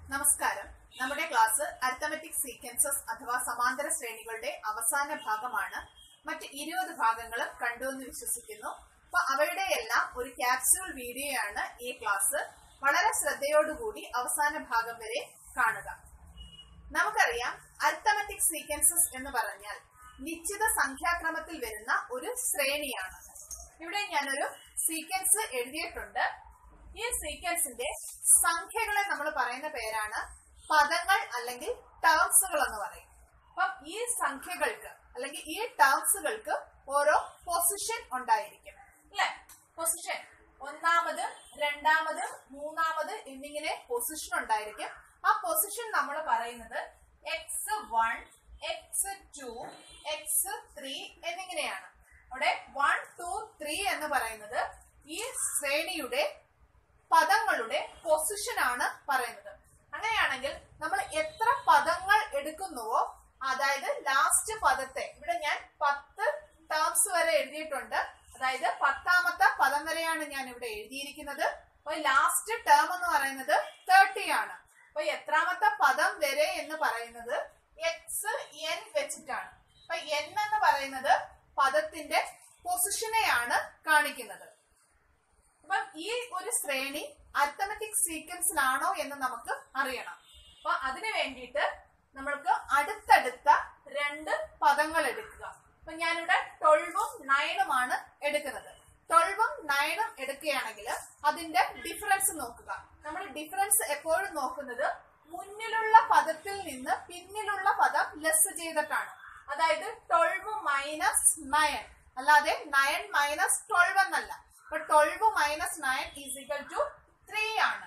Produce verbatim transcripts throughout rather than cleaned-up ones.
നമസ്കാരം. നമ്മുടെ class arithmetic sequences അഥവാ സമാന്തര ശ്രേണികളുടെ അവസാന ഭാഗമാണ്. മറ്റ് ഇരുപത് ഭാഗങ്ങളും കണ്ടു എന്ന് വിശ്വസിക്കുന്നു. അപ്പൊ അവയുടെ എല്ലാം ഒരു ക്യാപ്സ്യൂൾ വീഡിയോ ആണ് ഈ ക്ലാസ്. വളരെ ശ്രദ്ധയോടുകൂടി അവസാന ഭാഗം വരെ കാണുക. നമുക്കറിയാം, അരിത്തമെറ്റിക് സീക്വൻസസ് എന്ന് പറഞ്ഞാൽ നിശ്ചിത സംഖ്യാക്രമത്തിൽ വരുന്ന ഒരു ശ്രേണിയാണ്. ഇവിടെ ഞാനൊരു സീക്വൻസ് എഴുതിയിട്ടുണ്ട്. ഈ സീക്വൻസിന്റെ സംഖ്യകളെ നമ്മൾ പറയുന്ന പേരാണ് പദങ്ങൾ അല്ലെങ്കിൽ ടേംസുകൾ എന്ന് പറയും. അപ്പം ഈ സംഖ്യകൾക്ക് അല്ലെങ്കിൽ ഈ ടേംസുകൾക്ക് ഓരോ പൊസിഷൻ ഉണ്ടായിരിക്കും, അല്ലെ? പൊസിഷൻ ഒന്നാമത്, രണ്ടാമത്, മൂന്നാമത് എന്നിങ്ങനെ പൊസിഷൻ ഉണ്ടായിരിക്കും. ആ പൊസിഷൻ നമ്മൾ പറയുന്നത് x one, x two, x three എന്നിങ്ങനെയാണ്. അവിടെ വൺ ടു ത്രീ എന്ന് പറയുന്നത് ഈ ശ്രേണിയുടെ പദങ്ങളുടെ പൊസിഷൻ ആണ് പറയുന്നത്. അങ്ങനെയാണെങ്കിൽ നമ്മൾ എത്ര പദങ്ങൾ എടുക്കുന്നുവോ, അതായത് ലാസ്റ്റ് പദത്തെ, ഇവിടെ ഞാൻ പത്ത് ടേംസ് വരെ എഴുതിയിട്ടുണ്ട്. അതായത് പത്താമത്തെ പദം വരെയാണ് ഞാൻ ഇവിടെ എഴുതിയിരിക്കുന്നത്. അപ്പൊ ലാസ്റ്റ് ടേം എന്ന് പറയുന്നത് തേർട്ടി ആണ്. അപ്പൊ എത്രാമത്തെ പദം വരെ എന്ന് പറയുന്നത് എക്സ് എൻ വെച്ചിട്ടാണ്. അപ്പൊ എൻ എന്ന് പറയുന്നത് പദത്തിന്റെ പൊസിഷനെയാണ് കാണിക്കുന്നത്. അപ്പം ഈ ഒരു ശ്രേണി അരിത്തമെറ്റിക് സീക്വൻസിലാണോ എന്ന് നമുക്ക് അറിയണം. അപ്പൊ അതിനു വേണ്ടിയിട്ട് നമ്മൾക്ക് അടുത്തടുത്ത രണ്ട് പദങ്ങൾ എടുക്കുക. അപ്പൊ ഞാനിവിടെ ട്വൽവും നയനുമാണ് എടുക്കുന്നത്. ട്വൽവും നയനും എടുക്കുകയാണെങ്കിൽ അതിന്റെ ഡിഫറൻസ് നോക്കുക. നമ്മൾ ഡിഫറൻസ് എപ്പോഴും നോക്കുന്നത് മുന്നിലുള്ള പദത്തിൽ നിന്ന് പിന്നിലുള്ള പദം ലെസ് ചെയ്തിട്ടാണ്. അതായത് ട്വൽവ് മൈനസ് നയൻ, അല്ലാതെ നയൻ മൈനസ് ട്വൽവ് എന്നല്ല. അപ്പൊ twelve minus nine is equal to three ആണ്.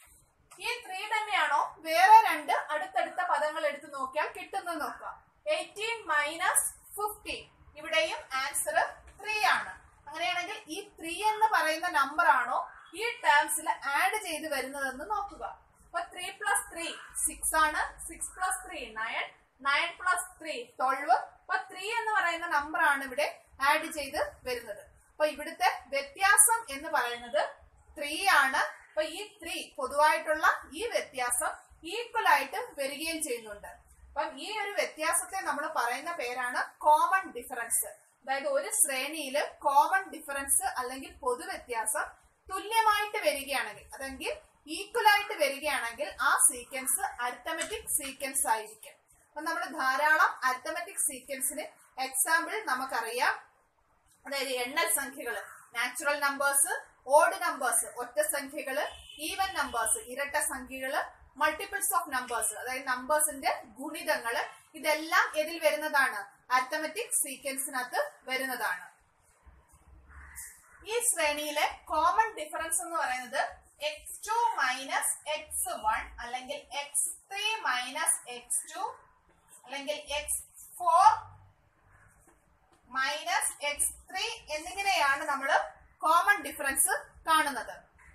ഈ ത്രീ തന്നെയാണോ വേറെ രണ്ട് അടുത്തടുത്ത പദങ്ങൾ എടുത്ത് നോക്കിയാൽ കിട്ടുന്നത് നോക്കുക. എയ്റ്റീൻ മൈനസ് ഫിഫ്റ്റീൻ, ഇവിടെയും ആൻസർ ത്രീ ആണ്. അങ്ങനെയാണെങ്കിൽ ഈ ത്രീ എന്ന് പറയുന്ന നമ്പർ ആണോ ഈ ടേംസിൽ ആഡ് ചെയ്ത് വരുന്നതെന്ന് നോക്കുക. അപ്പൊ ത്രീ പ്ലസ് ത്രീ സിക്സ് ആണ്, six plus three nine, nine plus three twelve. അപ്പൊ ത്രീ എന്ന് പറയുന്ന നമ്പർ ആണ് ഇവിടെ ആഡ് ചെയ്ത് വരുന്നത്. അപ്പൊ ഇവിടുത്തെ വ്യത്യാസം എന്ന് പറയുന്നത് ത്രീ ആണ്. അപ്പൊ ഈ ത്രീ പൊതുവായിട്ടുള്ള ഈ വ്യത്യാസം ഈക്വൽ ആയിട്ട് വരികയും ചെയ്യുന്നുണ്ട്. അപ്പം ഈ ഒരു വ്യത്യാസത്തെ നമ്മൾ പറയുന്ന പേരാണ് കോമൺ ഡിഫറൻസ്. അതായത് ഒരു ശ്രേണിയിൽ കോമൺ ഡിഫറൻസ് അല്ലെങ്കിൽ പൊതുവ്യത്യാസം തുല്യമായിട്ട് വരികയാണെങ്കിൽ, അതെങ്കിൽ ഈക്വൽ ആയിട്ട് വരികയാണെങ്കിൽ ആ സീക്വൻസ് അരിത്തമെറ്റിക് സീക്വൻസ് ആയിരിക്കും. അപ്പൊ നമ്മൾ ധാരാളം അരിത്തമെറ്റിക് സീക്വൻസിന് എക്സാമ്പിൾ നമുക്കറിയാം. അതായത് എണ്ണൽ സംഖ്യകള്, നാച്ചുറൽ നമ്പേഴ്സ്, ഓഡ് നമ്പേഴ്സ്, ഒറ്റ സംഖ്യകള്, ഈവൻ നമ്പേഴ്സ്, ഇരട്ട സംഖ്യകള്, മൾട്ടിപ്പിൾസ് ഓഫ് നമ്പേഴ്സ്, അതായത് നമ്പേഴ്സിന്റെ ഗുണിതങ്ങള്, ഇതെല്ലാം ഇതിൽ വരുന്നതാണ്, അരിത്തമെറ്റിക് സീക്വൻസിനകത്ത് വരുന്നതാണ്. ഈ ശ്രേണിയിലെ കോമൺ ഡിഫറൻസ് എന്ന് പറയുന്നത് x two minus x one, അല്ലെങ്കിൽ x three minus x two, അല്ലെങ്കിൽ x four minus x three എന്നിങ്ങനെയാണ് നമ്മൾ കോമൺ ഡിഫറൻസ് കാണുന്നത്.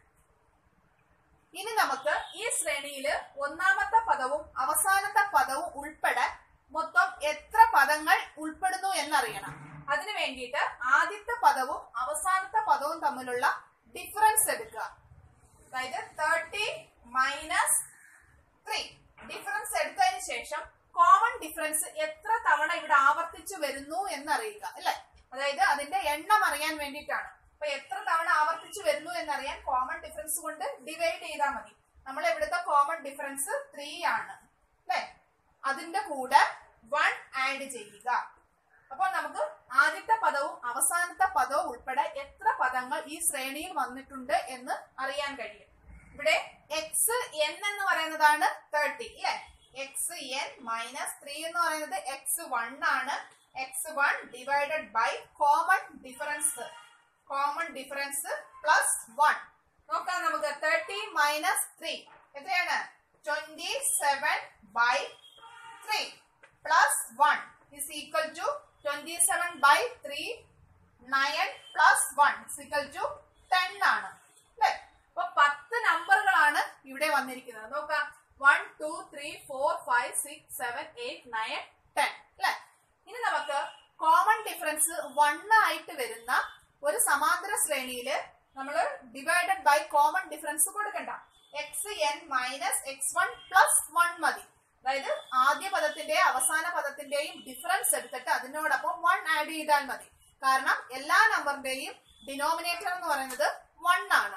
ഇനി നമുക്ക് ഈ ശ്രേണിയില് ഒന്നാമത്തെ പദവും അവസാനത്തെ പദവും ഉൾപ്പെടെ മൊത്തം എത്ര പദങ്ങൾ ഉൾപ്പെടുന്നു എന്നറിയണം. അതിനു വേണ്ടിയിട്ട് ആദ്യത്തെ പദവും അവസാനത്തെ പദവും തമ്മിലുള്ള ഡിഫറൻസ് എടുക്കുക. അതായത് തേർട്ടി മൈനസ് ത്രീ ഡിഫറൻസ് എടുത്തതിന് ശേഷം കോമൺ ഡിഫറൻസ് എത്ര തവണ ഇവിടെ ആവർത്തിച്ചു വരുന്നു എന്നറിയുക, അല്ലെ? അതായത് അതിന്റെ എണ്ണം അറിയാൻ വേണ്ടിയിട്ടാണ്. അപ്പൊ എത്ര തവണ ആവർത്തിച്ചു വരുന്നു എന്നറിയാൻ കോമൺ ഡിഫറൻസ് കൊണ്ട് ഡിവൈഡ് ചെയ്താൽ മതി. നമ്മൾ ഇവിടുത്തെ കോമൺ ഡിഫറൻസ് ത്രീ ആണ്, അല്ലെ? അതിന്റെ കൂടെ വൺ ആഡ് ചെയ്യുക. അപ്പൊ നമുക്ക് ആദ്യത്തെ പദവും അവസാനത്തെ പദവും ഉൾപ്പെടെ എത്ര പദങ്ങൾ ഈ ശ്രേണിയിൽ വന്നിട്ടുണ്ട് എന്ന് അറിയാൻ കഴിയും. ഇവിടെ എക്സ് എൻ എന്ന് പറയുന്നതാണ് തേർട്ടി, അല്ലെ? എക്സ് എൻ മൈനസ് ത്രീ എന്ന് പറയുന്നത് എക്സ് വൺ ആണ്. X one divided by common difference, common difference plus one. നോക്കാം നമുക്ക്. തേർട്ടി മൈനസ് ത്രീ എത്രയാണ്? Twenty seven by three plus one is equal to twenty seven by three, nine plus one is equal to ten ആണ്, അല്ലെ? അപ്പൊ പത്ത് നമ്പറുകളാണ് ഇവിടെ വന്നിരിക്കുന്നത്. നോക്കാം, one two three four five six seven eight nine ten, അല്ലെ? ഇനി നമുക്ക് കോമൺ ഡിഫറൻസ് വൺ ആയിട്ട് വരുന്ന ഒരു സമാന്തര ശ്രേണിയില് നമ്മൾ ഡിവൈഡഡ് ബൈ കോമൺ ഡിഫറൻസ് കൊടുക്കണ്ട. X n minus x one plus one മതി. അതായത് ആദ്യ പദത്തിന്റെയും അവസാന പദത്തിന്റെയും ഡിഫറൻസ് എടുത്തിട്ട് അതിനോടൊപ്പം വൺ ആഡ് ചെയ്താൽ മതി. കാരണം എല്ലാ നമ്പറിന്റെയും ഡിനോമിനേറ്റർ എന്ന് പറയുന്നത് വൺ ആണ്.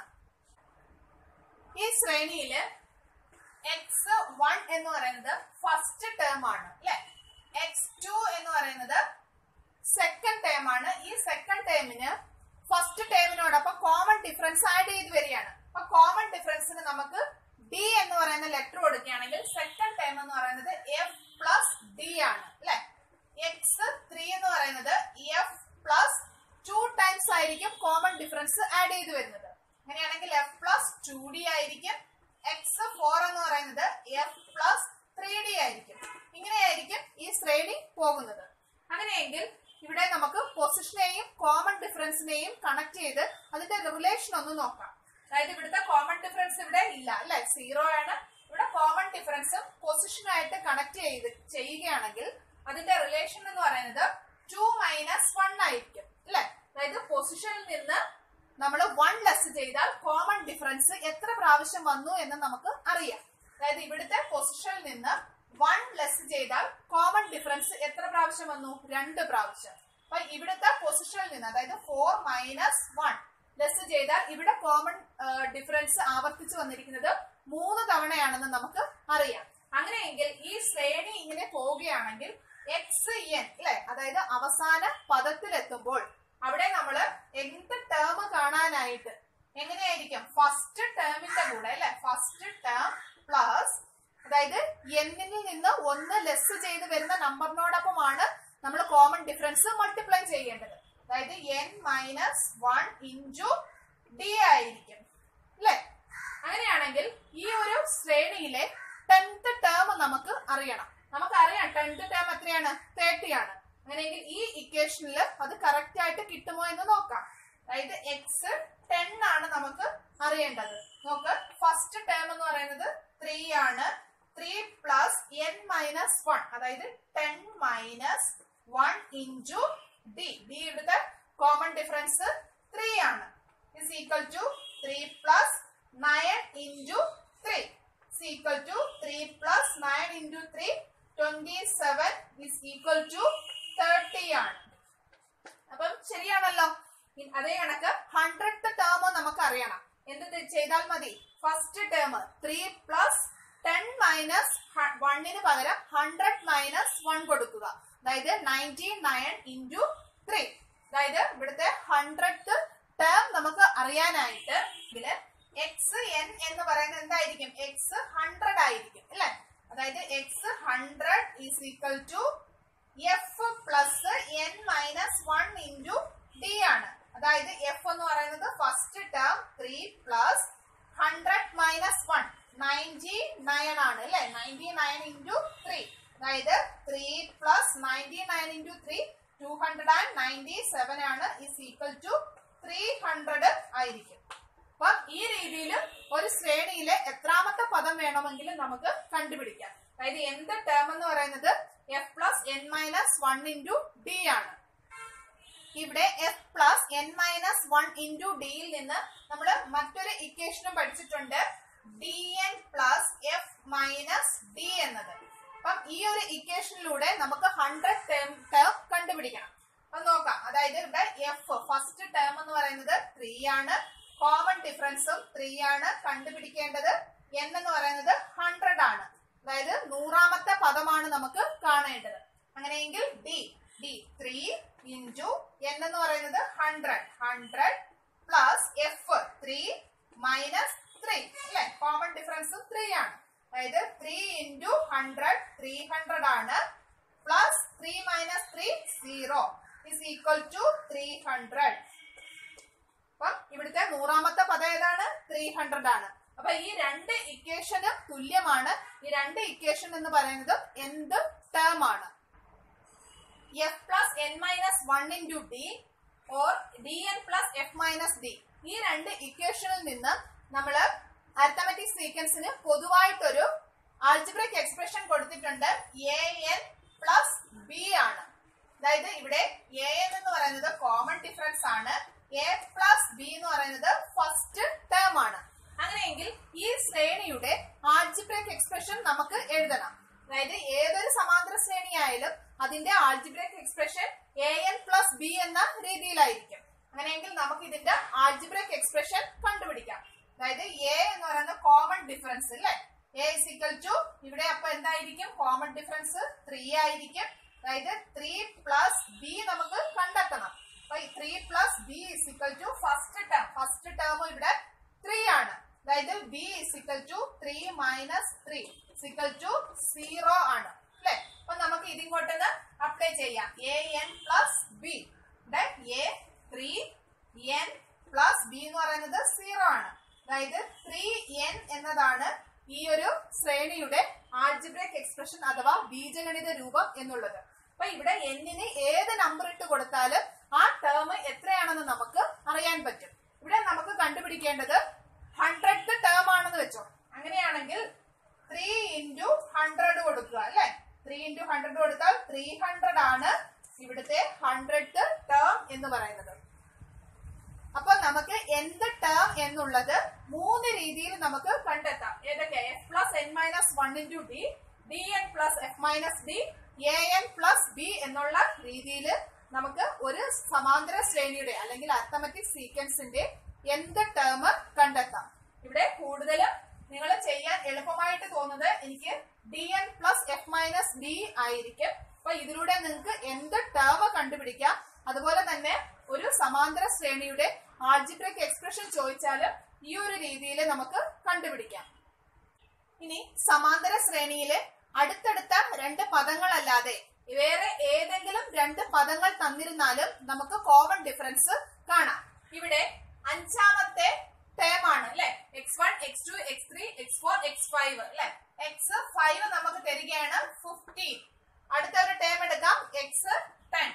ഈ ശ്രേണിയില് എക്സ് വൺ എന്ന് പറയുന്നത് ഫസ്റ്റ് ടേം ആണ് അല്ലെ. എക്സ് ടു എന്ന് പറയുന്നത് സെക്കൻഡ് ടേം ആണ്. ഈ സെക്കൻഡ് ടേമിന് ഫസ്റ്റ് ടേമിനോടൊപ്പം കോമൺ ഡിഫറൻസ് ആഡ് ചെയ്ത് വരികയാണ്. അപ്പൊ കോമൺ ഡിഫറൻസിന് നമുക്ക് ഡി എന്ന് പറയുന്ന ലെറ്റർ കൊടുക്കുകയാണെങ്കിൽ സെക്കൻഡ് ടേം എന്ന് പറയുന്നത് എഫ് പ്ലസ് ഡി ആണ് അല്ലെ. എക്സ് ത്രീ എന്ന് പറയുന്നത് എഫ് പ്ലസ് ടു ടൈംസ് ആയിരിക്കും കോമൺ ഡിഫറൻസ് ആഡ് ചെയ്ത് വരുന്നത്. അങ്ങനെയാണെങ്കിൽ എഫ് പ്ലസ് ടു ഡി ആയിരിക്കും. എക്സ് ഫോർ എന്ന് പറയുന്നത് എഫ് പ്ലസ് ത്രീ ഡി ആയിരിക്കും. ഇങ്ങനെയായിരിക്കും ഈ ശ്രേണി പോകുന്നത്. അങ്ങനെയെങ്കിൽ ഇവിടെ നമുക്ക് പൊസിഷനെയും കോമൺ ഡിഫറൻസിനെയും കണക്ട് ചെയ്ത് അതിന്റെ റിലേഷൻ ഒന്ന് നോക്കാം. അതായത് ഇവിടുത്തെ കോമൺ ഡിഫറൻസ് ഇവിടെ ഇല്ല അല്ലെ, സീറോ ആണ്. ഇവിടെ കോമൺ ഡിഫറൻസും പൊസിഷനായിട്ട് കണക്ട് ചെയ്ത് ചെയ്യുകയാണെങ്കിൽ അതിന്റെ റിലേഷൻ എന്ന് പറയുന്നത് ടു മൈനസ് വൺ ആയിരിക്കും അല്ലെ. അതായത് പൊസിഷനിൽ നിന്ന് നമ്മൾ വൺ ലെസ് ചെയ്താൽ കോമൺ ഡിഫറൻസ് എത്ര പ്രാവശ്യം വന്നു എന്ന് നമുക്ക് അറിയാം. അതായത് ഇവിടുത്തെ പൊസിഷനിൽ നിന്ന് വൺ ലെസ് ചെയ്താൽ കോമൺ ഡിഫറൻസ് എത്ര പ്രാവശ്യം വന്നു? രണ്ട് പ്രാവശ്യം. അപ്പൊ ഇവിടുത്തെ പൊസിഷനിൽ നിന്ന് അതായത് ഫോർ മൈനസ് വൺ ലെസ് ചെയ്താൽ ഇവിടെ കോമൺ ഡിഫറൻസ് ആവർത്തിച്ചു വന്നിരിക്കുന്നത് മൂന്ന് തവണയാണെന്ന് നമുക്ക് അറിയാം. അങ്ങനെയെങ്കിൽ ഈ ശ്രേണി ഇങ്ങനെ പോവുകയാണെങ്കിൽ എക്സ് എൻ അല്ലെ, അതായത് അവസാന പദത്തിലെത്തുമ്പോൾ അവിടെ നമ്മൾ എന്ത് ടേം കാണാനായിട്ട് എങ്ങനെയായിരിക്കും? ഫസ്റ്റ് ടേമിന്റെ കൂടെ അല്ലെ, ഫസ്റ്റ് ടേം പ്ലസ് അതായത് എന്നിൽ നിന്ന് ഒന്ന് ലെസ് ചെയ്ത് വരുന്ന നമ്പറിനോടൊപ്പമാണ് നമ്മൾ കോമൺ ഡിഫറൻസ് മൾട്ടിപ്ലൈ ചെയ്യേണ്ടത്. അതായത് n minus one into d ആയിരിക്കും അല്ലെ. അങ്ങനെയാണെങ്കിൽ ഈ ഒരു ശ്രേണിയിലെ ടെൻത്ത് ടേം നമുക്ക് അറിയണം. നമുക്കറിയാം ടെൻത്ത് ടേം എത്രയാണ്? തേർട്ടി ആണ്. അങ്ങനെയെങ്കിൽ ഈ ഇക്വേഷനിൽ അത് കറക്റ്റ് ആയിട്ട് കിട്ടുമോ എന്ന് നോക്കാം. അതായത് എക്സ് ടെൻ ആണ് നമുക്ക് അറിയേണ്ടത്. നോക്ക്, ഫസ്റ്റ് ടേം എന്ന് പറയുന്നത് ത്രീ ആണ്. Three plus n minus one അതായത് ten minus one into d. D ഇവിടുത്തെ കോമൺ ഡിഫറൻസ് ത്രീ ആണ്. Is equal to three plus nine into three is equal to three plus nine into three twenty seven is equal to thirty ആണ്. അപ്പം ശരിയാണല്ലോ. അതേ കണക്ക് hundred term നമുക്ക് അറിയണം. എന്ത് ചെയ്താൽ മതി? First term three plus ten minus വണ്ണിന് പകരം ഹൺഡ്രഡ് മൈനസ് വൺ കൊടുക്കുക. അതായത് നയൻറ്റി നയൻ ഇൻറ്റു ത്രീ. അതായത് ഇവിടുത്തെ ഹൺഡ്രഡ് ടേം നമുക്ക് അറിയാനായിട്ട് ഇതില് എക്സ് എൻ എന്ന് പറയുന്നത് എന്തായിരിക്കും? എക്സ് ഹൺഡ്രഡ് ആയിരിക്കും അല്ലെ. അതായത് x hundred is equal to f plus n minus one into d ആണ്. അതായത് എഫ് എന്ന് പറയുന്നത് first term three plus hundred minus one ninety nine ആണ് അല്ലെ. നയൻറ്റി നയൻ ഇൻറ്റു ത്രീ അതായത് three plus ninety nine into three two hundred and ninety seven ആണ്. Is equal to three hundred ആയിരിക്കും. അപ്പൊ ഈ രീതിയിൽ ഒരു ശ്രേണിയിലെ എത്രാമത്തെ പദം വേണമെങ്കിലും നമുക്ക് കണ്ടുപിടിക്കാം. അതായത് എന്ത് ടേം എന്ന് പറയുന്നത് f plus n minus one into d ആണ്. ഇവിടെ f plus n minus one into ഡിയിൽ നിന്ന് നമ്മൾ മറ്റൊരു ഇക്വേഷനും പഠിച്ചിട്ടുണ്ട്, d n plus f minus d എന്നത്. അപ്പം ഈ ഒരു ഇക്വേഷനിലൂടെ നമുക്ക് ഹൺഡ്രഡ് ടേം ടേം കണ്ടുപിടിക്കണം. അപ്പൊ നോക്കാം. അതായത് ഇവിടെ എഫ് ഫസ്റ്റ് ടേം എന്ന് പറയുന്നത് ത്രീ ആണ്. കോമൺ ഡിഫറൻസും ത്രീ ആണ്. കണ്ടുപിടിക്കേണ്ടത് എൻ എന്ന് പറയുന്നത് ഹൺഡ്രഡ് ആണ്. അതായത് നൂറാമത്തെ പദമാണ് നമുക്ക് കാണേണ്ടത്. അങ്ങനെയെങ്കിൽ d d three into n എന്ന് പറയുന്നത് hundred. Hundred plus f three minus three അല്ലെ. കോമൺ ഡിഫറൻസും ത്രീ ആണ്. അതായത് three into hundred three hundred ആണ്. Plus three minus three zero is equal to three hundred. അപ്പം ഇവിടുത്തെ നൂറാമത്തെ പദം ഏതാണ്? ത്രീ ഹൺഡ്രഡ് ആണ്. അപ്പൊ ഈ രണ്ട് ഇക്വേഷനും തുല്യമാണ്. ഈ രണ്ട് ഇക്വേഷൻ എന്ന് പറയുന്നത് എന്ത് ടേം ആണ്? F plus n minus one into d or d n plus f minus d. ഈ രണ്ട് ഇക്വേഷനിൽ നിന്ന് നമ്മൾ അരിത്തമെറ്റിക് സീക്വൻസിന് പൊതുവായിട്ടൊരു ആൾജിബ്രിക് എക്സ്പ്രഷൻ കൊടുത്തിട്ടുണ്ട്. എ എൻ പ്ലസ് ബി ആണ്. അതായത് ഇവിടെ എ എൻ എന്ന് പറയുന്നത് കോമൺ ഡിഫറൻസ് ആണ്. എ പ്ലസ് ബി എന്ന് പറയുന്നത് ഫസ്റ്റ് ടേം ആണ്. അങ്ങനെയെങ്കിൽ ഈ ശ്രേണിയുടെ ആൾജിബ്രൈക് എക്സ്പ്രഷൻ നമുക്ക് എഴുതണം. അതായത് ഏതൊരു സമാന്തര ശ്രേണി ആയാലും അതിന്റെ algebraic expression a n plus b എന്ന രീതിയിലായിരിക്കും. അങ്ങനെയെങ്കിൽ നമുക്ക് ഇതിന്റെ ആൾജിബ്രൈക് എക്സ്പ്രഷൻ കണ്ടുപിടിക്കാം. അതായത് എ എന്ന് പറയുന്ന കോമൺ ഡിഫറൻസ് അല്ലെ, എ ഇസ് ഈക്വൽ ടു ഇവിടെ അപ്പൊ എന്തായിരിക്കും കോമൺ ഡിഫറൻസ് ത്രീ ആയിരിക്കും. അതായത് ത്രീ പ്ലസ് ബി നമുക്ക് കണ്ടെത്തണം. അപ്പൊ three plus b is equal to first term, first term ഇവിടെ ത്രീ ആണ്. അതായത് b is equal to three minus three is equal to zero ആണ് അല്ലെ. അപ്പൊ നമുക്ക് ഇതിങ്ങോട്ടൊന്ന് അപ്ലൈ ചെയ്യാം. A n plus b, a three n plus b എന്ന് പറയുന്നത് സീറോ ആണ്. അതായത് ത്രീ എൻ എന്നതാണ് ഈ ഒരു ശ്രേണിയുടെ ആൾജിബ്രൈക് എക്സ്പ്രഷൻ അഥവാ ബീജഗണിത രൂപം എന്നുള്ളത്. അപ്പൊ ഇവിടെ എന്നിന് ഏത് നമ്പർ ഇട്ട് കൊടുത്താലും ആ ടേം എത്രയാണെന്ന് നമുക്ക് അറിയാൻ പറ്റും. ഇവിടെ നമുക്ക് കണ്ടുപിടിക്കേണ്ടത് ഹൺഡ്രഡ് ടേം ആണെന്ന് വെച്ചോ. അങ്ങനെയാണെങ്കിൽ ത്രീ ഇൻറ്റു ഹൺഡ്രഡ് കൊടുക്കുക അല്ലെ. ത്രീ ഇൻറ്റു ഹൺഡ്രഡ് കൊടുത്താൽ ത്രീ ഹൺഡ്രഡ് ആണ് ഇവിടുത്തെ ഹൺഡ്രഡ് ടേം എന്ന് പറയുന്നത്. അപ്പൊ നമുക്ക് എന്ത് ടേം എന്നുള്ളത് മൂന്ന് രീതിയിൽ നമുക്ക് കണ്ടെത്താം. ഏതൊക്കെ? F plus n minus one into d, d n plus f minus d, a n plus b എന്നുള്ള രീതിയിൽ നമുക്ക് ഒരു സമാന്തര ശ്രേണിയുടെ അല്ലെങ്കിൽ അരിത്തമെറ്റിക് സീക്വൻസിന്റെ എന്ത് ടേം കണ്ടെത്താം. ഇവിടെ കൂടുതലും നിങ്ങൾ ചെയ്യാൻ എളുപ്പമായിട്ട് തോന്നുന്നത് എനിക്ക് d n plus f minus d ആയിരിക്കും. അപ്പൊ ഇതിലൂടെ നിങ്ങൾക്ക് എന്ത് ടേം കണ്ടുപിടിക്കാം. അതുപോലെ തന്നെ ഒരു സമാന്തര ശ്രേണിയുടെ ആൾജിബ്രൈക് എക്സ്പ്രഷൻ ചോദിച്ചാലും ഈ ഒരു രീതിയിൽ നമുക്ക് കണ്ടുപിടിക്കാം. ഇനി സമാന്തര ശ്രേണിയിലെ അടുത്തടുത്ത രണ്ട് പദങ്ങളല്ലാതെ വേറെ ഏതെങ്കിലും രണ്ട് പദങ്ങൾ തന്നിരുന്നാലും നമുക്ക് കോമൺ ഡിഫറൻസ് കാണാം. ഇവിടെ അഞ്ചാമത്തെ ടേം ആണ് അല്ലെ, x one x two x three x four x five അല്ലെ. എക്സ് ഫൈവ് നമുക്ക് തരികയാണ് ഫിഫ്റ്റീൻ. അടുത്ത ഒരു ടേം എടുക്കാം, എക്സ് ടെൻ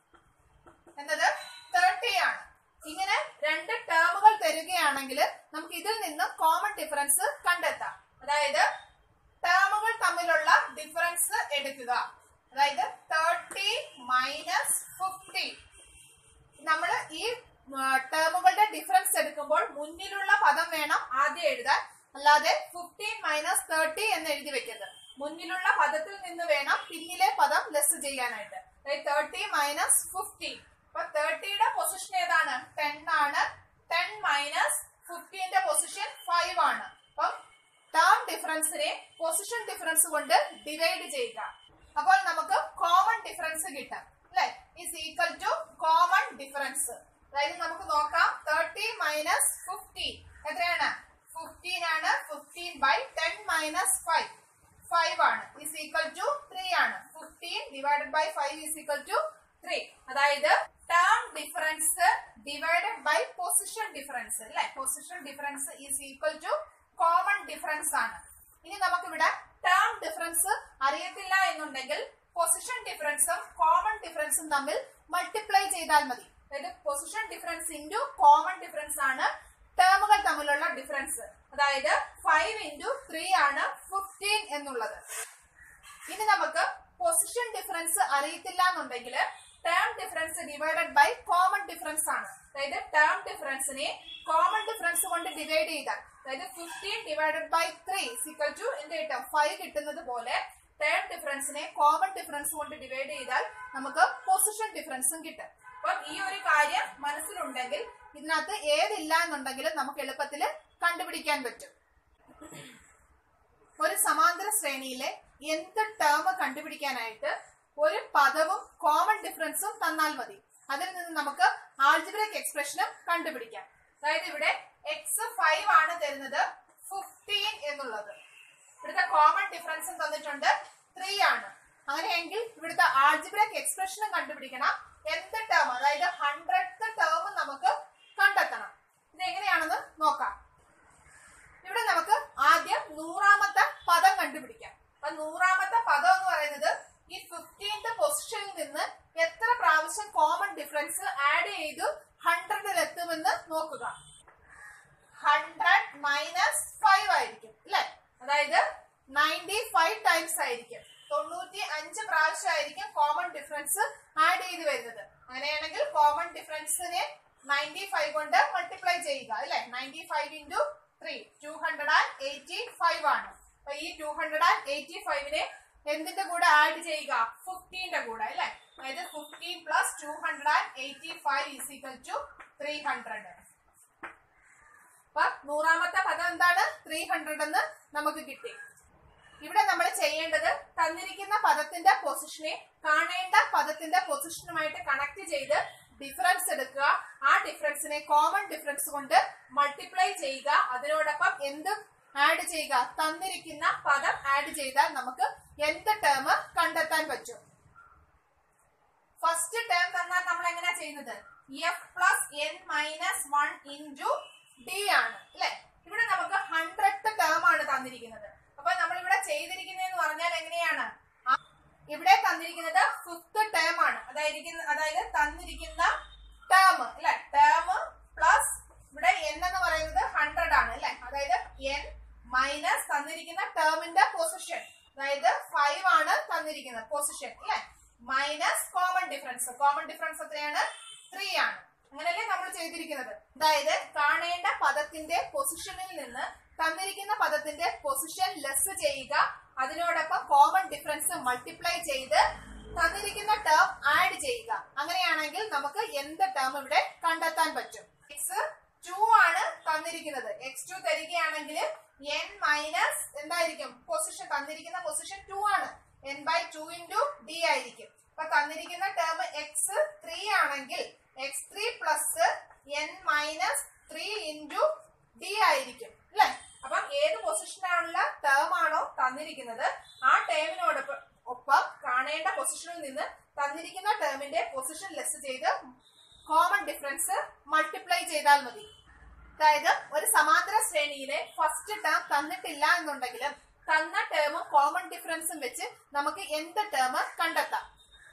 എന്നത് തേർട്ടി ആണ്. ഇങ്ങനെ രണ്ട് ടേമുകൾ തരികയാണെങ്കിൽ നമുക്ക് ഇതിൽ നിന്ന് കോമൺ ഡിഫറൻസ് കണ്ടെത്താം. അതായത് ടേമുകൾ തമ്മിലുള്ള ഡിഫറൻസ് എടുക്കുക. അതായത് തേർട്ടി മൈനസ് ഫിഫ്റ്റി. നമ്മൾ ഈ ടേമുകളുടെ ഡിഫറൻസ് എടുക്കുമ്പോൾ മുന്നിലുള്ള പദം വേണം ആദ്യം എഴുതാൻ, അല്ലാതെ ഫിഫ്റ്റീൻ മൈനസ് തേർട്ടി എന്ന് എഴുതി വെക്കരുത്. മുന്നിലുള്ള പദത്തിൽ നിന്ന് വേണം പിന്നിലെ പദം ലെസ് ചെയ്യാനായിട്ട്. Thirty minus fifteen. അപ്പൊ തേർട്ടിയുടെ പൊസിഷൻ ഏതാണ്? ടെൻ ആണ്. ടെൻ മൈനസ് ഫിഫ്റ്റീന്റെ പൊസിഷൻ ഫൈവ് ആണ്. അപ്പം ടേം ഡിഫറൻസിനെ പൊസിഷൻ ഡിഫറൻസ് കൊണ്ട് ഡിവൈഡ് ചെയ്യുക. അപ്പോൾ നമുക്ക് കോമൺ ഡിഫറൻസ് കിട്ടാം അല്ലെ. Is equal to common difference. അതായത് നമുക്ക് നോക്കാം, തേർട്ടി മൈനസ് ഫിഫ്റ്റീൻ എത്രയാണ്? ഫിഫ്റ്റീൻ ആണ്. Fifteen by ten minus five, five ആണ്. ഈസ് ഈക്വൽ ടു ത്രീ ആണ്. Fifteen divided by five is equal to three. അതായത് term difference divided by position difference അല്ലെ. Position difference is equal to common difference ആണ്. ഇനി നമുക്കിവിടെ term difference അറിയത്തില്ല എന്നുണ്ടെങ്കിൽ position ഡിഫറൻസും common ഡിഫറൻസും തമ്മിൽ മൾട്ടിപ്ലൈ ചെയ്താൽ മതി. അതായത് position difference into common difference ആണ് ടേമുകൾ തമ്മിലുള്ള ഡിഫറൻസ്. അതായത് ഫൈവ് ഇൻറ്റു ത്രീ ആണ് ഫിഫ്റ്റീൻ എന്നുള്ളത്. ഇനി നമുക്ക് പൊസിഷൻ ഡിഫറൻസ് അറിയത്തില്ല എന്നുണ്ടെങ്കിൽ term difference divided by common difference ആണ്. അതായത് ടേം ഡിഫറൻസിനെ കോമൺ ഡിഫറൻസ് കൊണ്ട് ഡിവൈഡ് ചെയ്താൽ, അതായത് fifteen divided by three is equal to എന്ത് കിട്ടും? ഫൈവ് കിട്ടുന്നത് പോലെ ടേം ഡിഫറൻസിനെ കോമൺ ഡിഫറൻസ് കൊണ്ട് ഡിവൈഡ് ചെയ്താൽ നമുക്ക് പൊസിഷൻ ഡിഫറൻസും കിട്ടും. അപ്പം ഈ ഒരു കാര്യം മനസ്സിലുണ്ടെങ്കിൽ ഇതിനകത്ത് ഏതില്ല എന്നുണ്ടെങ്കിലും നമുക്ക് എളുപ്പത്തിൽ കണ്ടുപിടിക്കാൻ പറ്റും. ഒരു സമാന്തര ശ്രേണിയിലെ എന്ത് ടേം കണ്ടുപിടിക്കാനായിട്ട് ഒരു പദവും കോമൺ ഡിഫറൻസും തന്നാൽ മതി. അതിൽ നിന്ന് നമുക്ക് ആൾജിബ്രൈക് എക്സ്പ്രഷനും കണ്ടുപിടിക്കാം. അതായത് ഇവിടെ എക്സ് ഫൈവ് ആണ് തരുന്നത്, ഫിഫ്റ്റീൻ എന്നുള്ളത്. ഇവിടുത്തെ കോമൺ ഡിഫറൻസും തന്നിട്ടുണ്ട്, ത്രീ ആണ്. അങ്ങനെയെങ്കിൽ ഇവിടുത്തെ ആൾജിബ്രൈക് എക്സ്പ്രഷനും കണ്ടുപിടിക്കണം. എന്ത് ടേം, അതായത് ഹൺഡ്രഡ് ടേം നമുക്ക് കണ്ടെത്തണം. ഇത് എങ്ങനെയാണെന്ന് നോക്കാം. ഇവിടെ നമുക്ക് ആദ്യം നൂറാമത്തെ പദം കണ്ടുപിടിക്കാം. അപ്പൊ നൂറാമത്തെ പദം എന്ന് പറയുന്നത് ഈ ഫിഫ്റ്റീൻത് പൊസിഷനിൽ നിന്ന് എത്ര പ്രാവശ്യം കോമൺ ഡിഫറൻസ് ആഡ് ചെയ്തു ഹൺഡ്രഡിൽ എത്തുമെന്ന് നോക്കുക. ഹൺഡ്രഡ് മൈനസ് ഫൈവ് ആയിരിക്കും അല്ലെ. അതായത് നയൻറ്റി ഫൈവ് ടൈംസ് ആയിരിക്കും, തൊണ്ണൂറ്റി അഞ്ച് പ്രാവശ്യം ആയിരിക്കും കോമൺ ഡിഫറൻസ് ആഡ് ചെയ്ത് വരുന്നത്. അങ്ങനെയാണെങ്കിൽ കോമൺ ഡിഫറൻസിനെ നയൻറ്റി ഫൈവ് കൊണ്ട് മൾട്ടിപ്ലൈ ചെയ്യുക അല്ലെ. Ninety five into three two hundred and eighty five ആണ്. അപ്പൊ ഈ ടു ഹൺഡ്രഡ് ആൻഡ് എയ്റ്റി ഫൈവിനെ എന്തിന്റെ കൂടെ ആഡ് ചെയ്യുക? ഫിഫ്റ്റീന്റെ കൂടെ അല്ലെ. അതായത് fifteen plus two hundred and eighty five is equal to three hundred. അപ്പൊ നൂറാമത്തെ പദം എന്താണ്? ത്രീ ഹൺഡ്രഡ് എന്ന് നമുക്ക് കിട്ടി. ഇവിടെ നമ്മൾ ചെയ്യേണ്ടത് തന്നിരിക്കുന്ന പദത്തിന്റെ പൊസിഷനെ കാണേണ്ട പദത്തിന്റെ പൊസിഷനുമായിട്ട് കണക്ട് ചെയ്ത് ഡിഫറൻസ് എടുക്കുക. ആ ഡിഫറൻസിനെ കോമൺ ഡിഫറൻസ് കൊണ്ട് മൾട്ടിപ്ലൈ ചെയ്യുക. അതിനോടൊപ്പം എന്ത് ആഡ് ചെയ്യുക? തന്നിരിക്കുന്ന പദം ആഡ് ചെയ്താൽ നമുക്ക് എന്ത് ടേം കണ്ടെത്താൻ പറ്റും? ഫസ്റ്റ് ടേം തന്നാൽ നമ്മൾ എങ്ങനെയാ ചെയ്യുന്നത്? F plus n minus one into d ആണ് അല്ലെ. ഇവിടെ നമുക്ക് ഹൺഡ്രഡ് ടേം ആണ് തന്നിരിക്കുന്നത്. അപ്പൊ നമ്മൾ ഇവിടെ ചെയ്തിരിക്കുന്നതെന്ന് പറഞ്ഞാൽ എങ്ങനെയാണ്? ഇവിടെ തന്നിരിക്കുന്നത് ഫിഫ്ത് ടേം ആണ്. അതായത് അതായത് തന്നിരിക്കുന്ന ടേം അല്ലെ. ടേം പ്ലസ് ഇവിടെ എൻ എന്ന് പറയുന്നത് ഹൺഡ്രഡ് ആണ് അല്ലെ. അതായത് എൻ മൈനസ് തന്നിരിക്കുന്ന ടേമിന്റെ പൊസിഷൻ, അതായത് ഫൈവ് ആണ് തന്നിരിക്കുന്നത് പൊസിഷൻ അല്ലെ. Minus common difference. Common difference എത്രയാണ്? ത്രീ ആണ്. അങ്ങനെയല്ലേ നമ്മൾ ചെയ്തിരിക്കുന്നത്. അതായത് കാണേണ്ട പദത്തിന്റെ പൊസിഷനിൽ നിന്ന് തന്നിരിക്കുന്ന പദത്തിന്റെ പൊസിഷൻ ലെസ് ചെയ്യുക. അതിനോടൊപ്പം കോമൺ ഡിഫറൻസ് മൾട്ടിപ്ലൈ ചെയ്ത് തന്നിരിക്കുന്ന ടേം ആഡ് ചെയ്യുക. അങ്ങനെയാണെങ്കിൽ നമുക്ക് എന്ത് ടേം ഇവിടെ കണ്ടെത്താൻ പറ്റും? എക്സ് ടു ആണ് തന്നിരിക്കുന്നത്. എക്സ് ടു തരികയാണെങ്കിൽ എൻ മൈനസ് എന്തായിരിക്കും? പൊസിഷൻ തന്നിരിക്കുന്ന പൊസിഷൻ ടു ആണ്. N by two into d ആയിരിക്കും. അപ്പൊ തന്നിരിക്കുന്ന ടേം എക്സ് ത്രീ ആണെങ്കിൽ x three plus n minus three into d ആയിരിക്കും അല്ലെ. അപ്പം ഏത് പൊസിഷനാണുള്ള ടേം ആണോ തന്നിരിക്കുന്നത് ആ ടേമിനോടൊപ്പം ഒപ്പം കാണേണ്ട പൊസിഷനിൽ നിന്ന് തന്നിരിക്കുന്ന ടേമിന്റെ പൊസിഷൻ ലെസ് ചെയ്ത് കോമൺ ഡിഫറൻസ് മൾട്ടിപ്ലൈ ചെയ്താൽ മതി. അതായത് ഒരു സമാന്തര ശ്രേണിയിലെ ഫസ്റ്റ് ടേം തന്നിട്ടില്ല എന്നുണ്ടെങ്കിലും തന്ന ടേമും കോമൺ ഡിഫറൻസും വെച്ച് നമുക്ക് എന്ത് ടേം കണ്ടെത്താം?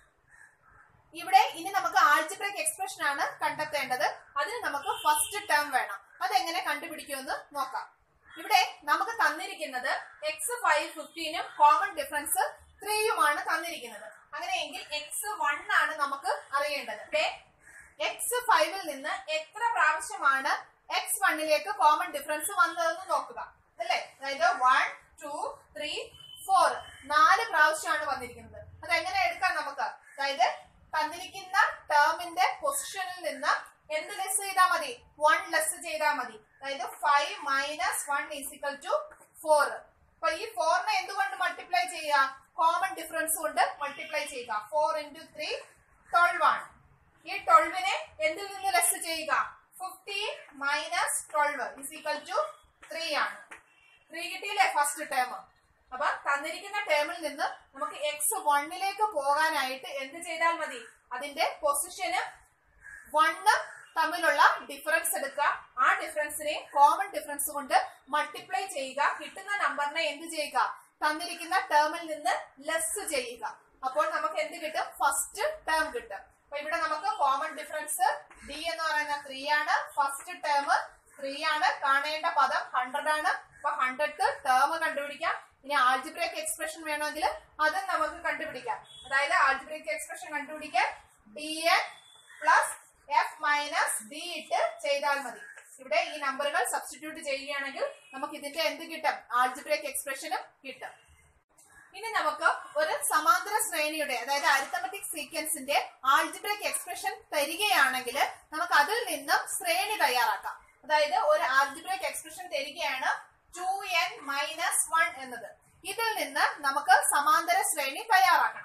ഇവിടെ ഇനി നമുക്ക് ആൾജിബ്രിക് എക്സ്പ്രഷൻ ആണ് കണ്ടെത്തേണ്ടത്. അതിന് നമുക്ക് ഫസ്റ്റ് ടേം വേണം. അതെങ്ങനെ കണ്ടുപിടിക്കുമെന്ന് നോക്കാം. ഇവിടെ നമുക്ക് തന്നിരിക്കുന്നത് എക്സ് ഫൈവ് ഫിഫ്റ്റീനും കോമൺ ഡിഫറൻസ് ത്രീയുമാണ് തന്നിരിക്കുന്നത്. അങ്ങനെയെങ്കിൽ എക്സ് വൺ ആണ് നമുക്ക് അറിയേണ്ടത്. ഇവിടെ എക്സ് ഫൈവിൽ നിന്ന് എത്ര പ്രാവശ്യമാണ് എക്സ് വണ്ണിലേക്ക് കോമൺ ഡിഫറൻസ് വന്നതെന്ന് നോക്കുക അല്ലേ. അതായത് വൺ ടു ത്രീ ഫോർ നാല് പ്രാവശ്യമാണ് വന്നിരിക്കുന്നത്. അതെങ്ങനെ എടുക്കാം നമുക്ക്? അതായത് തന്നിരിക്കുന്ന ടേമിന്റെ പൊസിഷനിൽ നിന്ന് എന്ത് ലെസ് ചെയ്താൽ മതി? വൺ ലെസ് ചെയ്താൽ മതി. അതായത് five minus one is equal to four. അപ്പൊ ഈ ഫോറിനെ എന്തുകൊണ്ട് മൾട്ടിപ്ലൈ ചെയ്യുക? കോമൺ ഡിഫറൻസ് കൊണ്ട് മൾട്ടിപ്ലൈ ചെയ്യുക. ഫോർ ഇൻറ്റു ത്രീ ട്വൽവ് ആണ്. ഈ ട്വൽവിനെ എന്തിൽ നിന്ന് ലെസ് ചെയ്യുക? Fifteen minus twelve is equal to three ആണ്. ത്രീ കിട്ടിയില്ലേ ഫസ്റ്റ് ടേം? അപ്പൊ തന്നിരിക്കുന്ന ടേമിൽ നിന്ന് നമുക്ക് എക്സ് വണ്ണിലേക്ക് പോകാനായിട്ട് എന്ത് ചെയ്താൽ മതി? അതിന്റെ പൊസിഷന് വണ്ണ് തമ്മിലുള്ള ഡിഫറൻസ് എടുക്കുക. ആ ഡിഫറൻസിനെ കോമൺ ഡിഫറൻസ് കൊണ്ട് മൾട്ടിപ്ലൈ ചെയ്യുക. കിട്ടുന്ന നമ്പറിനെ എന്ത് ചെയ്യുക? തന്നിരിക്കുന്ന ടേമിൽ നിന്ന് ലെസ് ചെയ്യുക. അപ്പോൾ നമുക്ക് എന്ത് കിട്ടും? ഫസ്റ്റ് ടേം കിട്ടും. അപ്പൊ ഇവിടെ നമുക്ക് കോമൺ ഡിഫറൻസ് ഡി എന്ന് പറയുന്ന ത്രീ ആണ്. ഫസ്റ്റ് ടേം ത്രീ ആണ്. കാണേണ്ട പദം ഹൺഡ്രഡ് ആണ്. അപ്പൊ ഹൺഡ്രഡ് ടേം കണ്ടുപിടിക്കാം. ഇനി ആൾജിബ്രിക് എക്സ്പ്രഷൻ വേണമെങ്കിൽ അതും നമുക്ക് കണ്ടുപിടിക്കാം. അതായത് ആൾജിബ്രിക് എക്സ്പ്രഷൻ കണ്ടുപിടിക്കാൻ d n plus f minus d ഇട്ട് ചെയ്താൽ മതി. ഇവിടെ ഈ നമ്പറുകൾ സബ്സ്റ്റിറ്റ്യൂട്ട് ചെയ്യുകയാണെങ്കിൽ നമുക്ക് ഇതിന്റെ എന്ത് കിട്ടും? ആൾജിബ്രിക് എക്സ്പ്രഷനും കിട്ടും. ഇനി നമുക്ക് ഒരു സമാന്തര ശ്രേണിയുടെ അതായത് അരിത്തമെറ്റിക് സീക്വൻസിന്റെ ആൾജിബ്രിക് എക്സ്പ്രഷൻ തരികയാണെങ്കിൽ നമുക്ക് അതിൽ നിന്നും ശ്രേണി തയ്യാറാക്കാം. അതായത് ഒരു ആൾജിബ്രിക് എക്സ്പ്രഷൻ തരികയാണ് ടു എൻ മൈനസ് വൺ എന്നത്. ഇതിൽ നിന്ന് നമുക്ക് സമാന്തര ശ്രേണി തയ്യാറാക്കണം.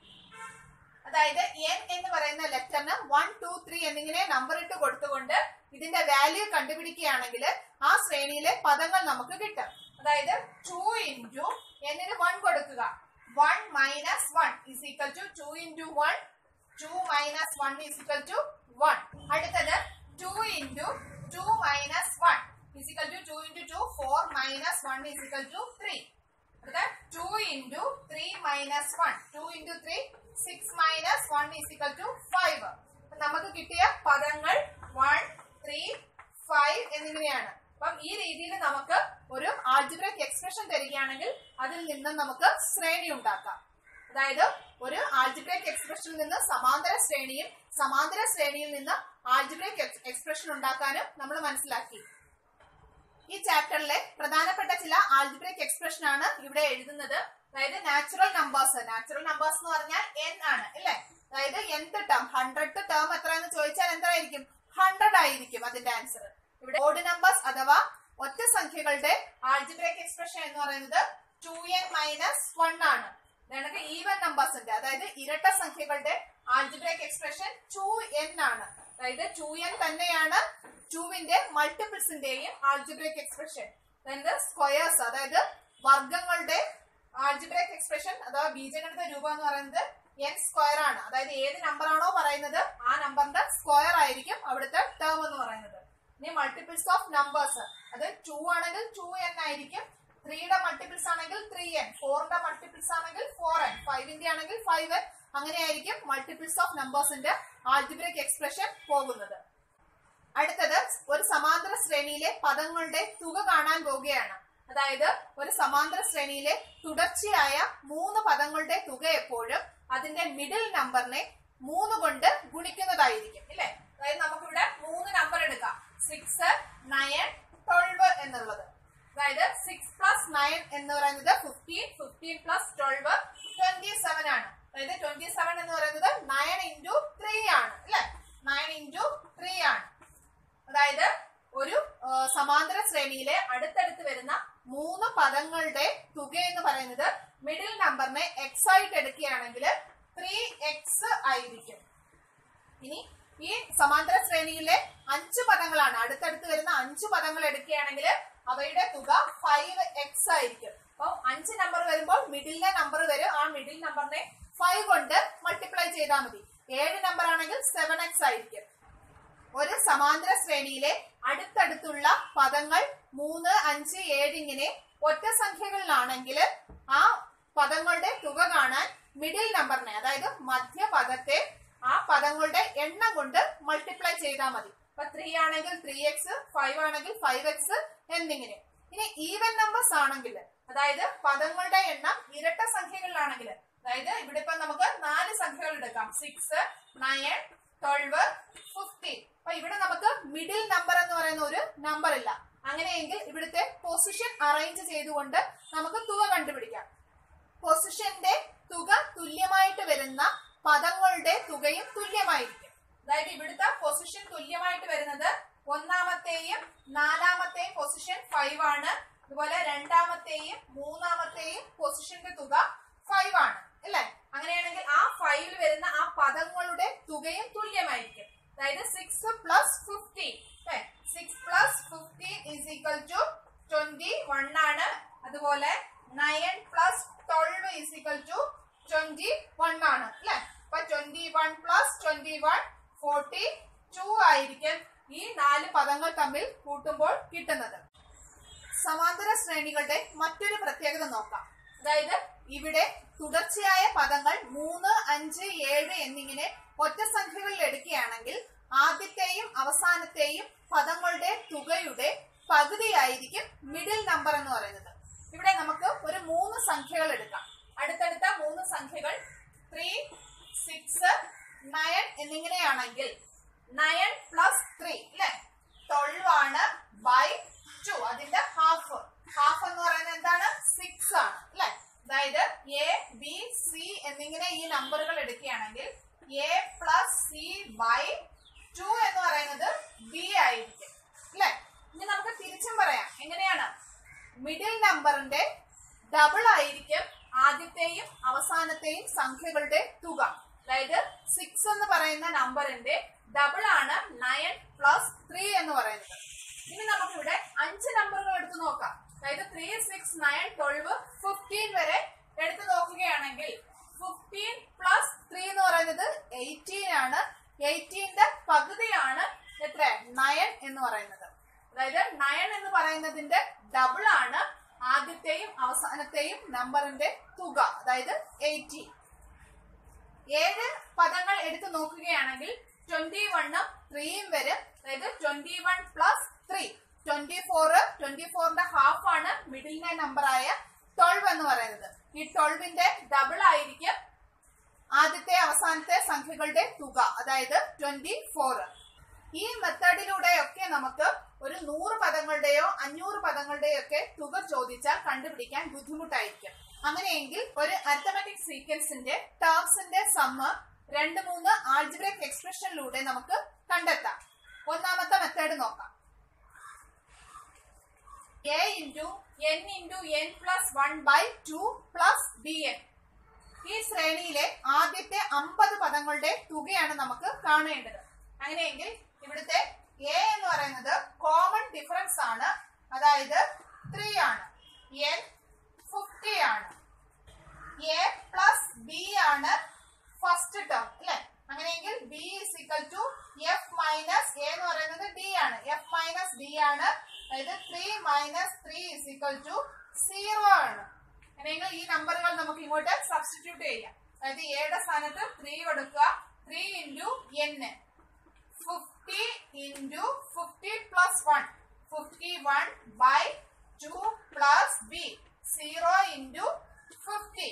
അതായത് എൻ എന്ന് പറയുന്ന ലെറ്ററിന് വൺ ടു ത്രീ എന്നിങ്ങനെ നമ്പർ ഇട്ട് കൊടുത്തുകൊണ്ട് ഇതിന്റെ വാല്യൂ കണ്ടുപിടിക്കുകയാണെങ്കിൽ ആ ശ്രേണിയിലെ പദങ്ങൾ നമുക്ക് കിട്ടും. അതായത് ടു ഇൻറ്റു എന്നിന് വൺ കൊടുക്കുക. One minus one is equal to two two into. Two minus one is equal to one. അടുത്തത് two into two minus one is equal to two into two. Four minus one is equal to three. അടുത്ത two into three minus one. Two into three six minus one is equal to five. നമുക്ക് കിട്ടിയ പദങ്ങൾ one three five എന്നിങ്ങനെയാണ്. അപ്പം ഈ രീതിയിൽ നമുക്ക് ഒരു ആൾജിബ്രിക് എക്സ്പ്രഷൻ തരികയാണെങ്കിൽ അതിൽ നിന്ന് നമുക്ക് ശ്രേണി ഉണ്ടാക്കാം. അതായത് ഒരു ആൾജിബ്രിക് എക്സ്പ്രഷനിൽ നിന്ന് സമാന്തര ശ്രേണിയും സമാന്തര ശ്രേണിയിൽ നിന്ന് ആൾജിബ്രിക് എക്സ്പ്രഷൻ ഉണ്ടാക്കാനും നമ്മൾ മനസ്സിലാക്കി. ഈ ചാപ്റ്ററിലെ പ്രധാനപ്പെട്ട ചില ആൽജിബ്രിക് എക്സ്പ്രഷൻ ആണ് ഇവിടെ എഴുതുന്നത്. അതായത് നാച്ചുറൽ നമ്പേഴ്സ്. നാച്ചുറൽ നമ്പേഴ്സ് എന്ന് പറഞ്ഞാൽ എൻ ആണ് അല്ലെ. അതായത് nth ടേം ഹൺഡ്രഡ് ടേം എത്ര എന്ന് ചോദിച്ചാൽ എന്തായിരിക്കും? ഹൺഡ്രഡ് ആയിരിക്കും അതിന്റെ ആൻസർ. ഇവിടെ ഓഡ് നമ്പേഴ്സ് അഥവാ ഒറ്റ സംഖ്യകളുടെ ആൽജിബ്രിക് എക്സ്പ്രഷൻ എന്ന് പറയുന്നത് ടു എൻ മൈനസ് വൺ ആണ്. നമുക്ക് ഈവൻ നമ്പേഴ്സിന്റെ അതായത് ഇരട്ട സംഖ്യകളുടെ ആൽജിബ്രിക് എക്സ്പ്രഷൻ ടു എൻ ആണ്. അതായത് ടു എൻ തന്നെയാണ് ടുവിന്റെ മൾട്ടിപ്പിൾസിന്റെയും ആൽജിബ്രിക് എക്സ്പ്രഷൻ. അതായത് സ്ക്വയേഴ്സ് അതായത് വർഗങ്ങളുടെ ആൽജിബ്രിക് എക്സ്പ്രഷൻ അഥവാ ബീജഗണിത രൂപം എന്ന് പറയുന്നത് എൻ സ്ക്വയർ ആണ്. അതായത് ഏത് നമ്പർ ആണോ പറയുന്നത് ആ നമ്പറിന്റെ സ്ക്വയർ ആയിരിക്കും അവിടുത്തെ ടേം എന്ന് പറയുന്നത്. ഇനി മൾട്ടിപ്പിൾസ് ഓഫ് നമ്പേഴ്സ് അത് ടു ആണെങ്കിൽ ടു എൻ ആയിരിക്കും, ത്രീയുടെ മൾട്ടിപ്പിൾസ് ആണെങ്കിൽ ത്രീ എൻ, ഫോറിന്റെ മൾട്ടിപ്പിൾസ് ആണെങ്കിൽ ഫോർ എൻ, ഫൈവിന്റെ ആണെങ്കിൽ ഫൈവ് എൻ. അങ്ങനെയായിരിക്കും മൾട്ടിപ്പിൾസ് ഓഫ് നമ്പേഴ്സിന്റെ ആൽജിബ്രിക് എക്സ്പ്രഷൻ പോകുന്നത്. അടുത്തത് ഒരു സമാന്തര ശ്രേണിയിലെ പദങ്ങളുടെ തുക കാണാൻ പോവുകയാണ്. അതായത് ഒരു സമാന്തര ശ്രേണിയിലെ തുടർച്ചയായ മൂന്ന് പദങ്ങളുടെ തുക എപ്പോഴും അതിന്റെ മിഡിൽ നമ്പറിനെ മൂന്ന് കൊണ്ട് ഗുണിക്കുന്നതായിരിക്കും അല്ലെ. അതായത് നമുക്കിവിടെ മൂന്ന് നമ്പർ എടുക്കാം, സിക്സ് നയൻ ട്വൽവ് എന്നുള്ളത്. അതായത് സിക്സ് പ്ലസ് നയൻ എന്ന് പറയുന്നത് fifteen, fifteen plus twelve twenty seven ആണ്. അതായത് ട്വന്റി സെവൻ എന്ന് പറയുന്നത് നയൻ ഇൻറ്റു ത്രീ ആണ് അല്ലെ. നയൻ ഇൻറ്റു ത്രീ ആണ്. അതായത് ഒരു സമാന്തര ശ്രേണിയിലെ അടുത്തടുത്ത് വരുന്ന മൂന്ന് പദങ്ങളുടെ തുക എന്ന് പറയുന്നത് മിഡിൽ നമ്പറിനെ എക്സ് ആയിട്ട് എടുക്കുകയാണെങ്കിൽ ത്രീ എക്സ് ആയിരിക്കും. ഇനി ഈ സമാന്തര ശ്രേണിയിലെ അഞ്ച് പദങ്ങളാണ്, അടുത്തടുത്ത് വരുന്ന അഞ്ച് പദങ്ങൾ എടുക്കുകയാണെങ്കിൽ അവയുടെ തുക ഫൈവ് എക്സ് ആയിരിക്കും. അപ്പൊ അഞ്ച് നമ്പർ വരുമ്പോൾ മിഡിലിലെ നമ്പർ വരും, ആ മിഡിൽ നമ്പറിനെ ഫൈവ് കൊണ്ട് മൾട്ടിപ്ലൈ ചെയ്താൽ മതി. ഏഴ് നമ്പർ ആണെങ്കിൽ സെവൻ എക്സ് ആയിരിക്കും. ഒരു സമാന്തര ശ്രേണിയിലെ അടുത്തടുത്തുള്ള പദങ്ങൾ മൂന്ന് അഞ്ച് ഏഴ് ഇങ്ങനെ ഒറ്റ സംഖ്യകളിലാണെങ്കിൽ ആ പദങ്ങളുടെ തുക കാണാൻ മിഡിൽ നമ്പറിനെ അതായത് മധ്യപദത്തെ ആ പദങ്ങളുടെ എണ്ണം കൊണ്ട് മൾട്ടിപ്ലൈ ചെയ്താൽ മതി. അപ്പൊ ത്രീ ആണെങ്കിൽ ത്രീ എക്സ്, ഫൈവ് ആണെങ്കിൽ ഫൈവ് എക്സ് എന്നിങ്ങനെ. ഇനി ഈവൻ നമ്പേഴ്സ് ആണെങ്കിൽ അതായത് പദങ്ങളുടെ എണ്ണം ഇരട്ട സംഖ്യകളിലാണെങ്കിൽ അതായത് ഇവിടെ ഇപ്പൊ നമുക്ക് നാല് സംഖ്യകൾ എടുക്കാം, സിക്സ് നയൻ ട്വൽവ് ഫിഫ്റ്റീൻ. അപ്പൊ ഇവിടെ നമുക്ക് മിഡിൽ നമ്പർ എന്ന് പറയുന്ന ഒരു നമ്പർ ഇല്ല. അങ്ങനെയെങ്കിൽ ഇവിടുത്തെ പൊസിഷൻ അറേഞ്ച് ചെയ്തുകൊണ്ട് നമുക്ക് തുക കണ്ടുപിടിക്കാം. പൊസിഷന്റെ തുക തുല്യമായിട്ട് വരുന്ന പദങ്ങളുടെ തുകയും തുല്യമായിരിക്കും. അതായത് ഇവിടുത്തെ പൊസിഷൻ തുല്യമായിട്ട് വരുന്നത് ഒന്നാമത്തെയും നാലാമത്തെയും പൊസിഷൻ ഫൈവ് ആണ്. അതുപോലെ രണ്ടാമത്തെയും മൂന്നാമത്തെയും പൊസിഷന്റെ തുക ഫൈവ് ആണ് അല്ലെ. അങ്ങനെയാണെങ്കിൽ ആ ഫൈവിൽ വരുന്ന ആ പദങ്ങളുടെ തുകയും തുല്യമായിരിക്കും. അതായത് six plus fifteen six plus fifteen is equal to twenty one ആണ്. അതുപോലെ nine plus twelve is equal to twenty one ആണ് അല്ലെ. അപ്പൊ twenty one plus twenty one forty two ആയിരിക്കും ഈ നാല് പദങ്ങൾ തമ്മിൽ കൂട്ടുമ്പോൾ കിട്ടുന്നത്. സമാന്തര ശ്രേണികളുടെ മറ്റൊരു പ്രത്യേകത നോക്കാം. അതായത് ഇവിടെ തുടർച്ചയായ പദങ്ങൾ മൂന്ന് അഞ്ച് ഏഴ് എന്നിങ്ങനെ ഒറ്റ സംഖ്യകളിൽ എടുക്കുകയാണെങ്കിൽ ആദ്യത്തെയും അവസാനത്തെയും പദങ്ങളുടെ തുകയുടെ പകുതിയായിരിക്കും മിഡിൽ നമ്പർ എന്ന് പറയുന്നത്. ഇവിടെ നമുക്ക് ഒരു മൂന്ന് സംഖ്യകൾ എടുക്കാം. അടുത്തടുത്ത മൂന്ന് സംഖ്യകൾ ത്രീ സിക്സ് നയൻ എന്നിങ്ങനെയാണെങ്കിൽ നയൻ പ്ലസ് ത്രീ അല്ലെ ട്വൽവ് ആണ് ബൈ ടു. അതിന്റെ ഹാഫ് ഹാഫ് എന്ന് പറയുന്നത് എന്താണ്? സിക്സ് ആണ് അല്ലെ. അതായത് എ ബി സി എന്നിങ്ങനെ ഈ നമ്പറുകൾ എടുക്കുകയാണെങ്കിൽ a plus c by two എന്ന് പറയുന്നത് ബി ആയിരിക്കും അല്ലെ. ഇനി നമുക്ക് തിരിച്ചും പറയാം. എങ്ങനെയാണ്? മിഡിൽ നമ്പറിന്റെ ഡബിൾ ആയിരിക്കും ആദ്യത്തെയും അവസാനത്തെയും സംഖ്യകളുടെ തുക. അതായത് സിക്സ് എന്ന് പറയുന്ന നമ്പറിന്റെ ഡബിൾ ആണ് നയൻ പ്ലസ് ത്രീ എന്ന് പറയുന്നത്. ഇനി നമുക്കിവിടെ അഞ്ച് നമ്പറുകൾ എടുത്തു നോക്കാം. അതായത് three six nine twelve fifteen വരെ എടുത്തു നോക്കുകയാണെങ്കിൽ ഫിഫ്റ്റീൻ പ്ലസ് ത്രീ എന്ന് പറയുന്നത് എയ്റ്റീൻ ആണ്. എയ്റ്റീന്റെ പകുതിയാണ് എത്ര? നയൻ എന്ന് പറയുന്നത്. അതായത് നയൻ എന്ന് പറയുന്നതിന്റെ ഡബിൾ ആണ് ആദ്യത്തെയും അവസാനത്തെയും നമ്പറിന്റെ തുക, അതായത് എയ്റ്റീൻ. ഏഴ് പദങ്ങൾ എടുത്തു നോക്കുകയാണെങ്കിൽ ട്വന്റി വണ്ണും ത്രീയും വരും. അതായത് twenty one plus three twenty four. Twenty ഫോറിന്റെ ഹാഫ് ആണ് മിഡിലിന്റെ നമ്പറായ ട്വൽവ് എന്ന് പറയുന്നത്. ഈ ട്വൽവിന്റെ ഡബിൾ ആയിരിക്കും ആദ്യത്തെ അവസാനത്തെ സംഖ്യകളുടെ തുക, അതായത് ട്വന്റി ഫോർ. ഈ മെത്തേഡിലൂടെയൊക്കെ നമുക്ക് ഒരു നൂറ് പദങ്ങളുടെയോ അഞ്ഞൂറ് പദങ്ങളുടെയോ ഒക്കെ തുക ചോദിച്ചാൽ കണ്ടുപിടിക്കാൻ ബുദ്ധിമുട്ടായിരിക്കും. അങ്ങനെയെങ്കിൽ ഒരു അരിത്തമെറ്റിക് സീക്വൻസിന്റെ ടേംസിന്റെ സമ്മ് രണ്ട് മൂന്ന് ആൾജിബ്രിക് എക്സ്പ്രഷനിലൂടെ നമുക്ക് കണ്ടെത്താം. ഒന്നാമത്തെ മെത്തേഡ് നോക്കാം. a into n into n plus one by two plus bn. ഈ ശ്രേണിയിലെ ആദ്യത്തെ അമ്പത് പദങ്ങളുടെ തുകയാണ് നമുക്ക് കാണേണ്ടത്. അങ്ങനെയെങ്കിൽ ഇവിടുത്തെ a എന്ന് പറയുന്നത് കോമൺ ഡിഫറൻസ് ആണ്, അതായത് ത്രീ ആണ്. n ഫിഫ്റ്റി ആണ്. a പ്ലസ് b ആണ് ഫസ്റ്റ് ടേം അല്ലെ. അങ്ങനെയെങ്കിൽ b is equal to f minus a എന്ന് പറയുന്നത് d ആണ്. f മൈനസ് d ആണ്. അതായത് three minus three is equal to zero ആണ്. അങ്ങനെയെങ്കിൽ ഈ നമ്പറുകൾ നമുക്ക് ഇങ്ങോട്ട് സബ്സ്റ്റിറ്റ്യൂട്ട് ചെയ്യാം. അതായത് എയുടെ സ്ഥാനത്ത് ത്രീ കൊടുക്കുക. Three into n fifty into fifty plus one fifty one by two plus b zero into fifty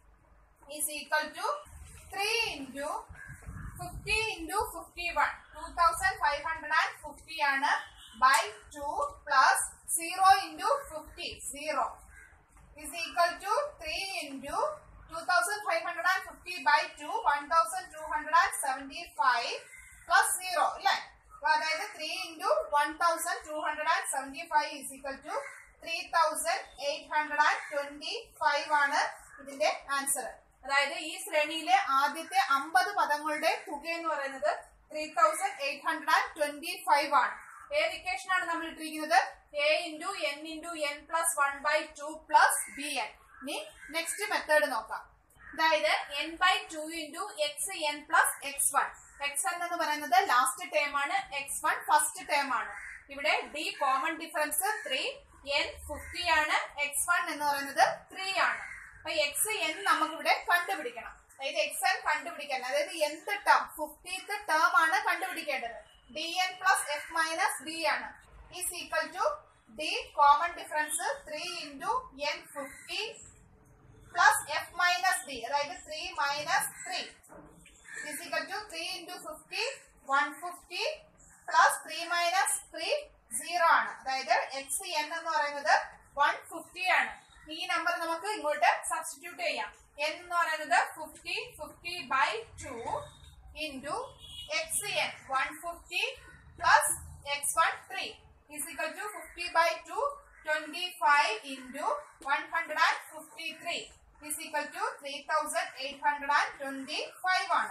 is equal to three into fifty into fifty one two thousand five hundred fifty ആണ് by two plus zero into fifty zero is equal to three into two thousand five hundred fifty by two one thousand two hundred seventy-five plus zero അല്ലേ. അതായത് three into one thousand two hundred seventy-five is equal to three thousand eight hundred twenty-five ആണ് ഇതിന്റെ answer. അതായത് ഈ ശ്രേണിയിലെ ആദ്യത്തെ അമ്പത് പദങ്ങളുടെ തുക എന്ന് പറയുന്നത് three thousand eight hundred twenty-five ആണ്. ഏത് ഇക്വേഷൻ ആണ് നമ്മൾ ഇട്ടിരിക്കുന്നത്? a into n into n plus one by two plus b n. ഇനി നെക്സ്റ്റ് മെത്തേഡ് നോക്കാം. അതായത് n by two into x n plus x one. X n എന്ന് പറയുന്നത് ലാസ്റ്റ് ടേം ആണ്, എക്സ് വൺ ഫസ്റ്റ് ടേം ആണ്. ഇവിടെ d common difference three, n fifty ആണ്, x one എന്ന് പറയുന്നത് ത്രീ ആണ്. അപ്പൊ എക്സ് എൻ നമുക്ക് ഇവിടെ കണ്ടുപിടിക്കണം. അതായത് എക്സ് എൻ കണ്ടുപിടിക്കാൻ, അതായത് എന്ത് ടേം ഫിഫ്റ്റീത്ത് ടേം ആണ് കണ്ടുപിടിക്കേണ്ടത്. dn plus f minus d ആണ് is equal to d common difference three into n fifty plus f minus d, അതായത് three minus three is equal to three into fifty one fifty plus three minus three zero ആണ്. അതായത് xn എന്ന് പറയുന്നത് one fifty ആണ്. ഈ number നമുക്ക് ഇങ്ങോട്ട് substitute ചെയ്യാം. n എന്ന് പറയുന്നത് fifty fifty by two into xn one fifty plus x one three is equal to fifty by two twenty-five into one hundred fifty-three is equal to three thousand eight hundred twenty-five ആണ്.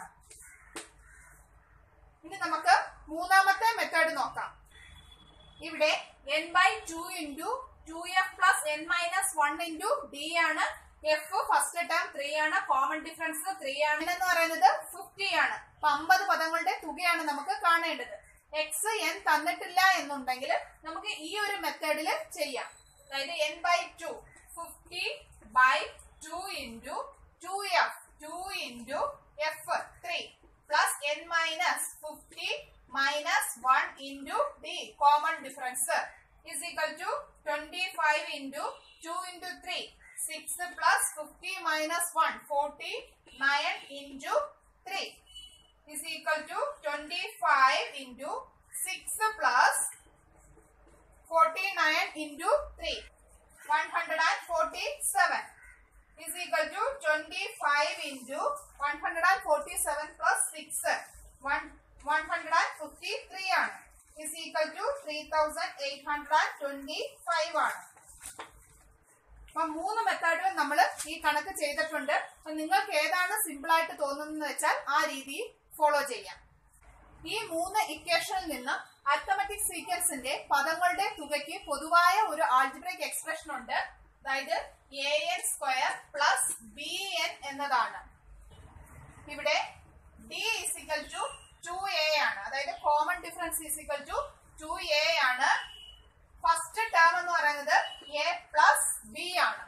ഇനി നമുക്ക് മൂന്നാമത്തെ method നോക്കാം. ഇവിടെ n by two into two f plus n minus one into d ആണ്. f first term three ആണ്, common difference three ആണ് എന്ന് പറയുന്നത് ഫിഫ്റ്റി ആണ്. അപ്പൊ അമ്പത് പദങ്ങളുടെ തുകയാണ് നമുക്ക് കാണേണ്ടത്. എക്സ് എൻ തന്നിട്ടില്ല എന്നുണ്ടെങ്കിൽ നമുക്ക് ഈ ഒരു മെത്തേഡിൽ ചെയ്യാം. അതായത് n by two fifty by two into two f two into f three plus n minus fifty minus one into d common difference is equal to twenty-five into two into three six plus fifty minus one forty-nine into three is equal to twenty-five into six plus forty-nine into three one hundred forty-seven is equal to twenty-five into one hundred forty-seven plus six one one hundred fifty-three ആണ് is equal to three thousand eight hundred twenty-five ആണ്. അപ്പൊ മൂന്ന് മെത്തേഡുകൾ നമ്മൾ ഈ കണക്ക് ചെയ്തിട്ടുണ്ട്. അപ്പൊ നിങ്ങൾക്ക് ഏതാണ് സിമ്പിൾ ആയിട്ട് തോന്നുന്നത് വെച്ചാൽ ആ രീതി ഫോളോ ചെയ്യാം. ഈ മൂന്ന് ഇക്വേഷനിൽ നിന്ന് അരിത്തമെറ്റിക് സീക്വൻസിന്റെ പദങ്ങളുടെ തുകയ്ക്ക് പൊതുവായ ഒരു ആൾജിബ്രിക് എക്സ്പ്രഷൻ ഉണ്ട്. അതായത് a n square plus b n എന്നതാണ്. ഇവിടെ d is equal to two a ആണ്. അതായത് common difference is equal to two a ആണ്. ഫസ്റ്റ് ടേം എന്ന് പറയുന്നത് എ പ്ലസ് ബി ആണ്.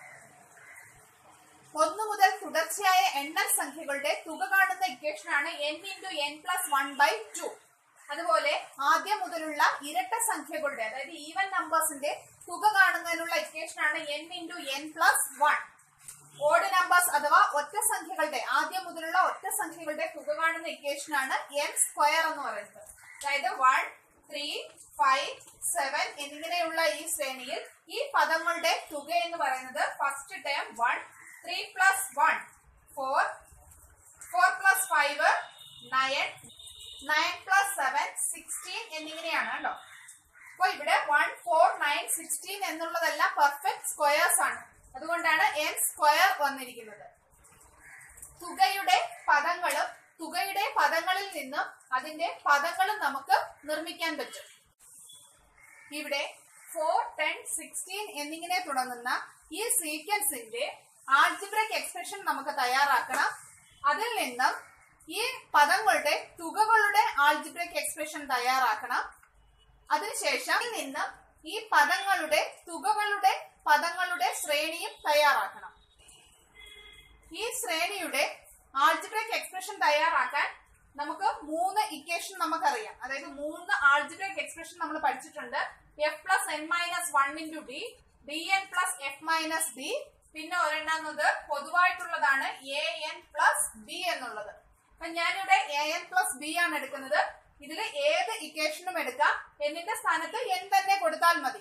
ഒന്ന് മുതൽ തുടർച്ചയായ എണ്ണൽ സംഖ്യകളുടെ തുക കാണുന്ന ഇക്വേഷൻ ആണ് n into n plus one by two. അതുപോലെ ആദ്യം മുതലുള്ള ഇരട്ട സംഖ്യകളുടെ, അതായത് ഈവൻ നമ്പേഴ്സിന്റെ തുക കാണുന്നതിനുള്ള ഇക്വേഷൻ ആണ് n into n plus one. Odd numbers അഥവാ ഒറ്റ സംഖ്യകളുടെ, ആദ്യം മുതലുള്ള ഒറ്റ സംഖ്യകളുടെ തുക കാണുന്ന ഇക്വേഷൻ ആണ് എൻ സ്ക്വയർ എന്ന് പറയുന്നത്. അതായത് വൺ ത്രീ ഫൈവ് സെവൻ എന്നിങ്ങനെയുള്ള ഈ ശ്രേണിയിൽ ഈ പദങ്ങളുടെ തുക എന്ന് പറയുന്നത് first term one, three plus one four, four plus five nine, nine plus seven sixteen എന്നിങ്ങനെയാണ് കേട്ടോ. അപ്പൊ ഇവിടെ വൺ ഫോർ നയൻ സിക്സ്റ്റീൻ എന്നുള്ളതെല്ലാം പെർഫെക്റ്റ് സ്ക്വയേഴ്സ് ആണ്. അതുകൊണ്ടാണ് എൻ സ്ക്വയർ വന്നിരിക്കുന്നത്. തുകയുടെ പദങ്ങളും തുകയുടെ പദങ്ങളിൽ നിന്നും അതിന്റെ പദങ്ങളും നമുക്ക് നിർമ്മിക്കാൻ പറ്റും. ഇവിടെ ഫോർ, ടെൻ, സിക്സ്റ്റീൻ എന്നിങ്ങനെ തുടങ്ങുന്ന ഈ സീക്വൻസിന്റെ ആൾജിബ്രിക് എക്സ്പ്രഷൻ നമുക്ക് തയ്യാറാക്കണം. അതിൽ നിന്നും ഈ പദങ്ങളുടെ തുകകളുടെ ആൾജിബ്രിക് എക്സ്പ്രഷൻ തയ്യാറാക്കണം. അതിനുശേഷം ഇതിൽ നിന്നും ഈ പദങ്ങളുടെ തുകകളുടെ പദങ്ങളുടെ ശ്രേണിയും തയ്യാറാക്കണം. ഈ ശ്രേണിയുടെ ആൾജിബ്രിക് എക്സ്പ്രഷൻ തയ്യാറാക്കാൻ നമുക്ക് മൂന്ന് ഇക്വേഷൻ നമുക്കറിയാം. അതായത് മൂന്ന് ആൾജിബ്രിക് എക്സ്പ്രഷൻ നമ്മൾ പഠിച്ചിട്ടുണ്ട്. F plus n minus one into d, d n plus f minus d, പിന്നെ ഒരെണ്ണത് പൊതുവായിട്ടുള്ളതാണ് എ എൻ പ്ലസ് ബി എന്നുള്ളത്. അപ്പൊ ഞാനിവിടെ എ എൻ പ്ലസ് ബി ആണ് എടുക്കുന്നത്. ഇതിൽ ഏത് ഇക്വേഷനും എടുക്കാം. എന്നിന്റെ സ്ഥാനത്ത് എൻ തന്നെ കൊടുത്താൽ മതി.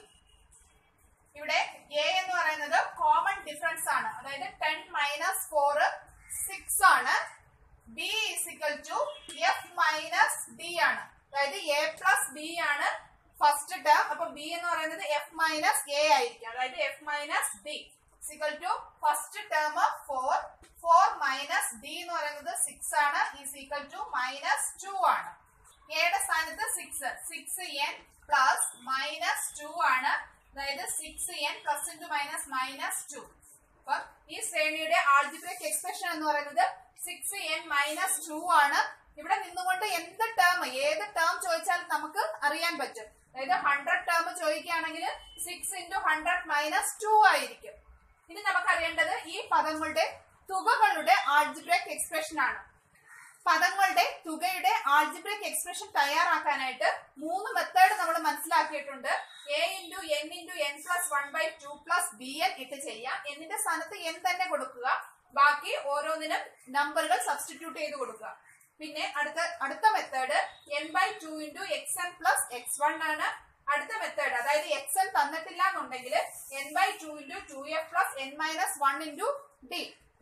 ഇവിടെ എ എന്ന് പറയുന്നത് കോമൺ ഡിഫറൻസ് ആണ്. അതായത് ടെൻ മൈനസ് ഫോർ സിക്സ് ആണ്. B is equal to f minus d ആണ്. അതായത് എ പ്ലസ് ബി ആണ് ഫസ്റ്റ് ടേം. അപ്പൊ ബി എന്ന് പറയുന്നത് എഫ് മൈനസ് എ ആയിരിക്കും. അതായത് f minus d equal to first term four, four minus d എന്ന് പറയുന്നത് സിക്സ് ആണ്. Is equal to minus two ആണ്. എയുടെ സ്ഥാനത്ത് six, six n plus minus two ആണ്. അതായത് six n plus into minus minus two. അപ്പം ഈ ശ്രേണിയുടെ ആൾജിബ്രിക് എക്സ്പ്രഷൻ എന്ന് പറയുന്നത് സിക്സ് എൻ മൈനസ് ടു ആണ്. ഇവിടെ നിന്നുകൊണ്ട് എന്ത് ടേം ഏത് ടേം ചോദിച്ചാലും നമുക്ക് അറിയാൻ പറ്റും. അതായത് ഹൺഡ്രഡ് ടേം ചോദിക്കുകയാണെങ്കിൽ six into hundred minus two ആയിരിക്കും. ഇനി നമുക്ക് അറിയേണ്ടത് ഈ പദങ്ങളുടെ തുകകളുടെ ആൾജിബ്രിക് എക്സ്പ്രഷൻ ആണ്. പദങ്ങളുടെ തുകയുടെ ആൾജിബ്രിക് എക്സ്പ്രഷൻ തയ്യാറാക്കാനായിട്ട് മൂന്ന് മെത്തേഡ് നമ്മൾ മനസ്സിലാക്കിയിട്ടുണ്ട്. A into n into n plus one by two plus b n ഇട്ട് ചെയ്യാം. എന്നിന്റെ സ്ഥാനത്ത് എൻ തന്നെ കൊടുക്കുക. ബാക്കി ഓരോന്നിനും നമ്പറുകൾ സബ്സ്റ്റിറ്റ്യൂട്ട് ചെയ്ത് കൊടുക്കുക. പിന്നെ അടുത്ത അടുത്ത method n by two into x n plus x one ആണ്. അടുത്ത മെത്തേഡ് അതായത് എക്സ് എൻ തന്നിട്ടില്ല എന്നുണ്ടെങ്കിൽ n by two into two f plus n minus one into d.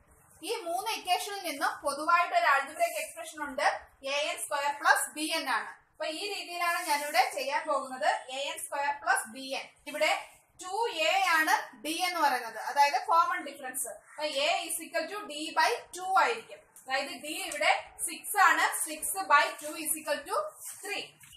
ഈ മൂന്ന് ഇക്വേഷനിൽ നിന്നും പൊതുവായിട്ട് ഒരു ആൾജിബ്രിക് എക്സ്പ്രഷൻ ഉണ്ട്. A n square plus b n ആണ്. അപ്പൊ ഈ രീതിയിലാണ് ഞാനിവിടെ ചെയ്യാൻ പോകുന്നത്. A n square plus b n. ഇവിടെ ടു എ ആണ് ഡി എന്ന് പറയുന്നത്. അതായത് common difference. A is equal to d by two ആയിരിക്കും. അതായത് ഡി ഇവിടെ സിക്സ് ആണ്. Six by two is equal to three.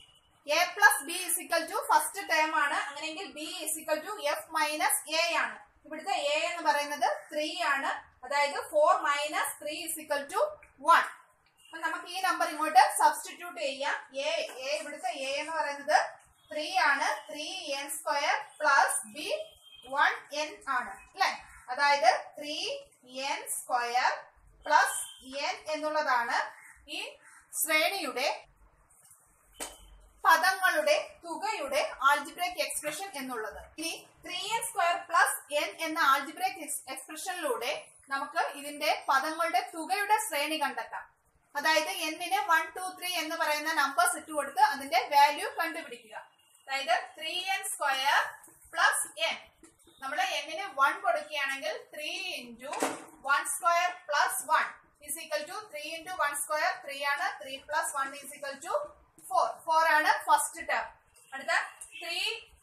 A plus b is equal to first term ആണ്. അങ്ങനെയെങ്കിൽ b is equal to f minus a ആണ്. ഇവിടുത്തെ a എന്ന് പറയുന്നത് ത്രീ ആണ്. അതായത് four minus three is equal to one. അപ്പൊ നമുക്ക് ഈ നമ്പർ ഇങ്ങോട്ട് സബ്സ്റ്റിറ്റ്യൂട്ട് ചെയ്യാം. എ എ ഇവിടുത്തെ എ എന്ന് പറയുന്നത് ത്രീ ആണ്. Three n square plus b one n ആണ് അല്ലെ. അതായത് three n square plus n എന്നുള്ളതാണ് ഈ ശ്രേണിയുടെ പദങ്ങളുടെ തുകയുടെ ആൾജിബ്രിക് എക്സ്പ്രഷൻ എന്നുള്ളത്. ഇനി three n square plus n എന്ന ആൾജിബ്രിക് എക്സ്പ്രഷനിലൂടെ നമുക്ക് ഇതിന്റെ പദങ്ങളുടെ തുകയുടെ ശ്രേണി കണ്ടെത്താം. അതായത് എന്നിന് വൺ ടു ത്രീ എന്ന് പറയുന്ന നമ്പേഴ്സ് ഇട്ട് കൊടുത്ത് അതിന്റെ വാല്യൂ കണ്ടുപിടിക്കുക. അതായത് three n square plus n. നമ്മൾ എന്നിന് വൺ കൊടുക്കുകയാണെങ്കിൽ three into one square plus one is equal to three into one square three ആണ്. Three plus one is equal to four. Four ആണ് ഫസ്റ്റ് ടേം. അടുത്ത three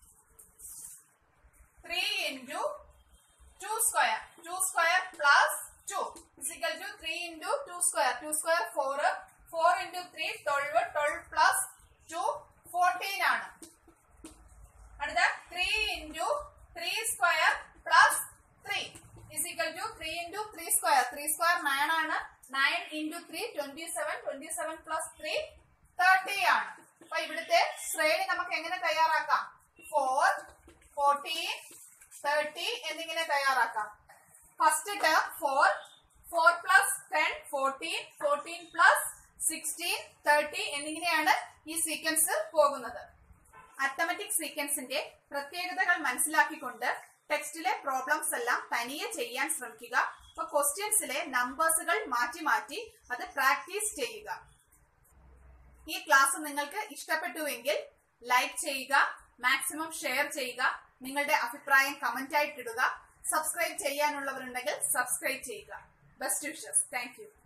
three into two square two square plus two is equal to three into two square two square four. Four into three twelve. Twelve plus two fourteen ആണ്. അടുത്ത three into three square plus three is equal to three into three square. Three square nine ആണ്. Nine into three twenty seven. Twenty seven plus three thirty ആണ്. അപ്പൊ ഇവിടുത്തെ ശ്രേണി നമുക്ക് എങ്ങനെ തയ്യാറാക്കാം? ഫോർ, ഫോർട്ടീൻ, തേർട്ടി എന്നിങ്ങനെ തയ്യാറാക്കാം. First term four, four plus ten fourteen, fourteen plus sixteen thirty എന്നിങ്ങനെയാണ് ഈ സീക്വൻസ് പോകുന്നത്. അരിത്തമെറ്റിക് സീക്വൻസിന്റെ പ്രത്യേകതകൾ മനസ്സിലാക്കിക്കൊണ്ട് ടെക്സ്റ്റിലെ പ്രോബ്ലംസ് എല്ലാം തനിയെ ചെയ്യാൻ ശ്രമിക്കുക. അപ്പൊ ക്വസ്റ്റ്യൻസിലെ നമ്പേഴ്സുകൾ മാറ്റി മാറ്റി അത് പ്രാക്ടീസ് ചെയ്യുക. ഈ ക്ലാസ് നിങ്ങൾക്ക് ഇഷ്ടപ്പെട്ടുവെങ്കിൽ ലൈക്ക് ചെയ്യുക, മാക്സിമം ഷെയർ ചെയ്യുക, നിങ്ങളുടെ അഭിപ്രായം കമന്റ് ആയിട്ട് ഇടുക. സബ്സ്ക്രൈബ് ചെയ്യാനുള്ളവരുണ്ടെങ്കിൽ സബ്സ്ക്രൈബ് ചെയ്യുക. Best wishes. Thank U.